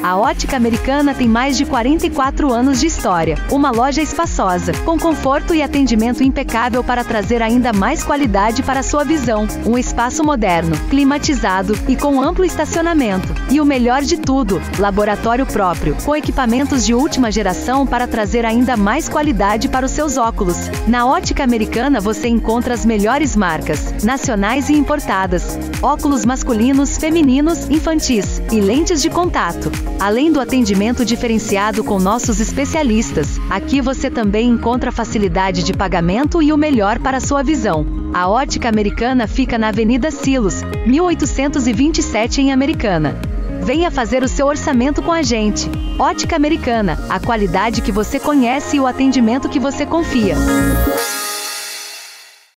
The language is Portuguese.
A Ótica Americana tem mais de 44 anos de história. Uma loja espaçosa, com conforto e atendimento impecável para trazer ainda mais qualidade para a sua visão. Um espaço moderno, climatizado e com amplo estacionamento. E o melhor de tudo, laboratório próprio, com equipamentos de última geração para trazer ainda mais qualidade para os seus óculos. Na Ótica Americana você encontra as melhores marcas, nacionais e importadas, óculos masculinos, femininos, infantis e lentes de contato. Além do atendimento diferenciado com nossos especialistas, aqui você também encontra facilidade de pagamento e o melhor para a sua visão. A Ótica Americana fica na Avenida Silos, 1827 em Americana. Venha fazer o seu orçamento com a gente. Ótica Americana, a qualidade que você conhece e o atendimento que você confia.